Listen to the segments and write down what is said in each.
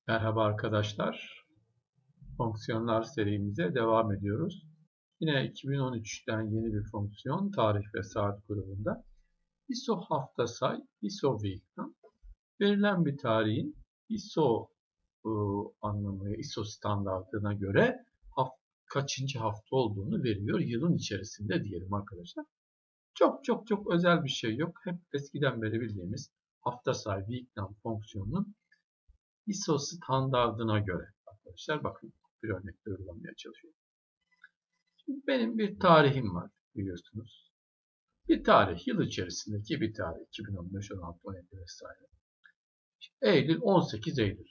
Merhaba arkadaşlar. Fonksiyonlar serimize devam ediyoruz. Yine 2013'ten yeni bir fonksiyon tarih ve saat grubunda. ISO hafta say, ISO week'ten verilen bir tarihin ISO anlamı, ISO standartına göre kaçıncı hafta olduğunu veriyor yılın içerisinde diyelim arkadaşlar. Çok özel bir şey yok. Hep eskiden beri bildiğimiz hafta say, week'ten fonksiyonunun ISO standardına göre arkadaşlar bakın bir örnekle uygulamaya çalışıyorum. Şimdi benim bir tarihim var biliyorsunuz. Bir tarih yıl içerisindeki bir tarih 2015, 16, 17 vesaire. Eylül 18 Eylül.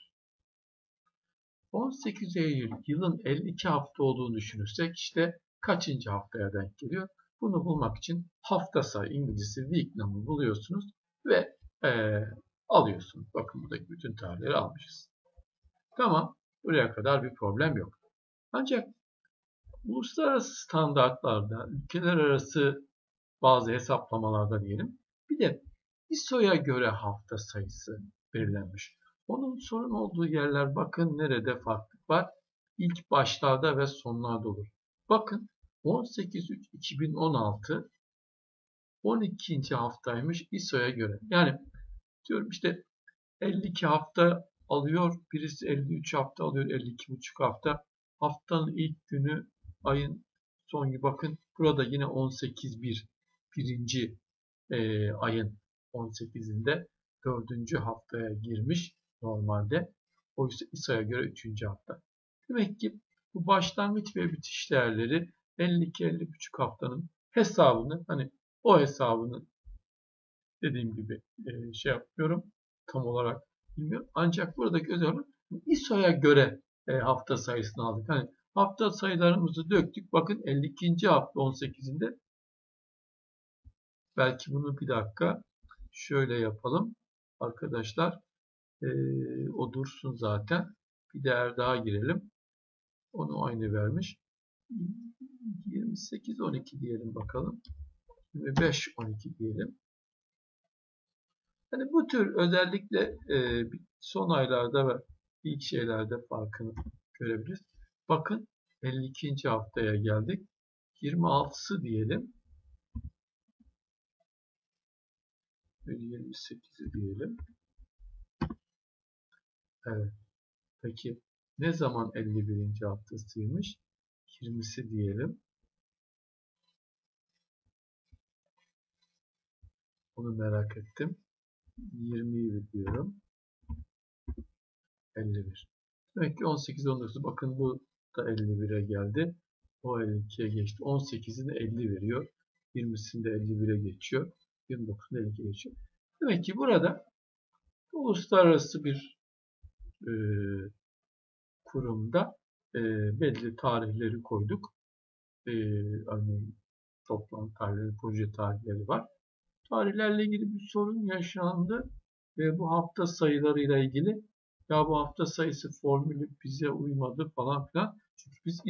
18 Eylül yılın 52 hafta olduğunu düşünürsek işte kaçıncı haftaya denk geliyor? Bunu bulmak için hafta sayı İngilizcesi week number buluyorsunuz ve alıyorsunuz. Bakın buradaki bütün tarihleri almışız. Tamam. Buraya kadar bir problem yok. Ancak uluslararası standartlarda, ülkeler arası bazı hesaplamalarda diyelim, bir de ISO'ya göre hafta sayısı belirlenmiş. Onun sorun olduğu yerler bakın nerede farklılık var. İlk başlarda ve sonlarda olur. Bakın 18.3.2016 12. haftaymış ISO'ya göre. Yani diyorum işte 52 hafta alıyor, birisi 53 hafta alıyor, 52,5 hafta. Haftanın ilk günü, ayın son günü. Bakın burada yine 18.1 birinci ayın 18'inde 4. haftaya girmiş normalde. Oysa ISO'ya göre 3. hafta. Demek ki bu başlangıç ve bitiş değerleri 52-50,5 haftanın hesabını, hani o hesabını dediğim gibi şey yapıyorum tam olarak bilmiyorum. Ancak buradaki özellik ISO'ya göre hafta sayısını aldık. Hani hafta sayılarımızı döktük. Bakın 52. hafta 18'inde belki bunu bir dakika şöyle yapalım. Arkadaşlar o dursun zaten. Bir değer daha girelim. Onu aynı vermiş. 28-12 diyelim bakalım. 25-12 diyelim. Hani bu tür özellikle son aylarda ve ilk şeylerde farkını görebiliriz. Bakın 52. haftaya geldik. 26'sı diyelim. 28'i diyelim. Evet. Peki ne zaman 51. haftasıymış? 20'si diyelim. Onu merak ettim. 20'yi diyorum. 51. Demek ki 18-19. Bakın bu da 51'e geldi. O 52'ye geçti. 18'ini 50 veriyor. 20'sinde 51'e geçiyor. 29'unda 52'ye geçiyor. Demek ki burada uluslararası bir e, kurumda belli tarihleri koyduk. Örneğin toplantı tarihleri, proje tarihleri var. Tarihlerle ilgili bir sorun yaşandı ve bu hafta sayılarıyla ilgili ya bu hafta sayısı formülü bize uymadı falan filan. Çünkü biz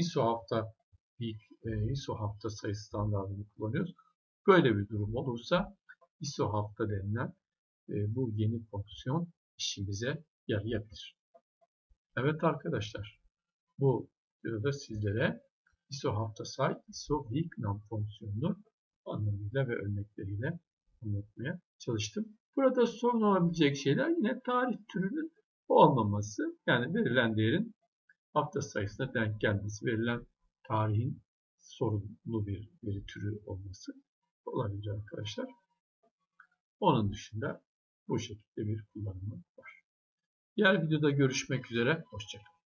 ISO hafta sayısı standartını kullanıyoruz. Böyle bir durum olursa ISO hafta denilen bu yeni fonksiyon işimize yarayabilir. Evet arkadaşlar, bu videoda sizlere ISO hafta say, ISO week num fonksiyonunu anlamıyla ve örnekleriyle anlatmaya çalıştım. Burada sorun olabilecek şeyler yine tarih türünün olmaması. Yani verilen değerin hafta sayısına denk gelmesi, verilen tarihin sorunlu bir veri türü olması olabilir arkadaşlar. Onun dışında bu şekilde bir kullanımı var. Diğer videoda görüşmek üzere. Hoşçakalın.